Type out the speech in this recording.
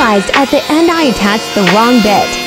realized at the end I attached the wrong bit.